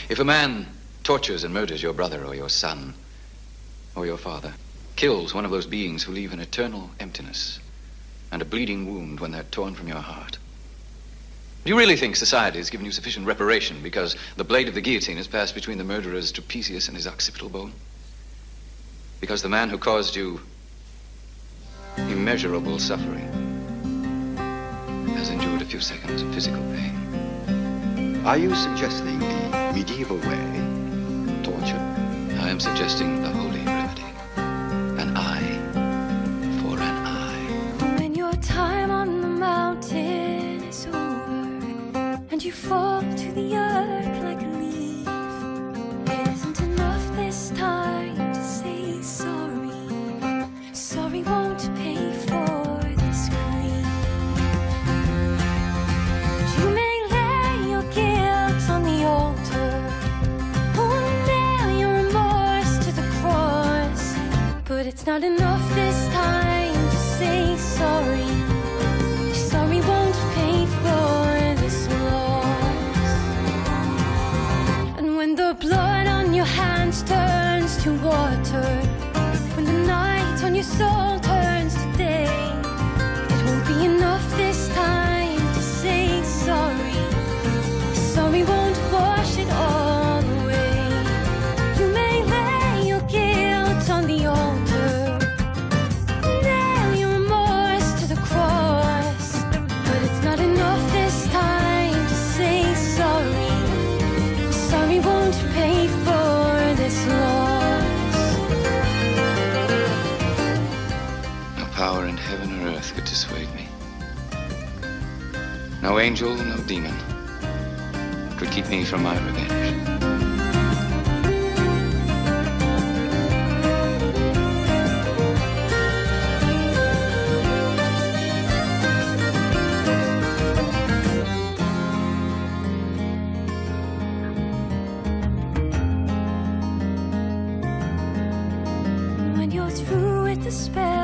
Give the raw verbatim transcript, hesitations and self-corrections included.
If a man tortures and murders your brother or your son or your father, kills one of those beings who leave an eternal emptiness and a bleeding wound when they're torn from your heart, do you really think society has given you sufficient reparation because the blade of the guillotine has passed between the murderer's trapezius and his occipital bone? Because the man who caused you immeasurable suffering has endured a few seconds of physical pain. Are you suggesting the medieval way, torture? I am suggesting the holy remedy. An eye for an eye. When your time on the mountain is over and you fall to the earth like a leaf, it isn't enough this time to say sorry. Sorry won't pay for this grief. You may lay your guilt on the altar, or nail your remorse to the cross, but it's not enough this time to say sorry. Sorry won't pay for this loss. And when the blood on your hands turns to water, when the night on your soul turns to day, it won't be enough this time to say sorry. Sorry won't wash it all away. You may lay your guilt on the altar, nail your remorse to the cross, but it's not enough this time to say sorry. Sorry won't pay for this loss. No power in heaven or earth could dissuade me. No angel, no demon could keep me from my revenge. When you're through with despair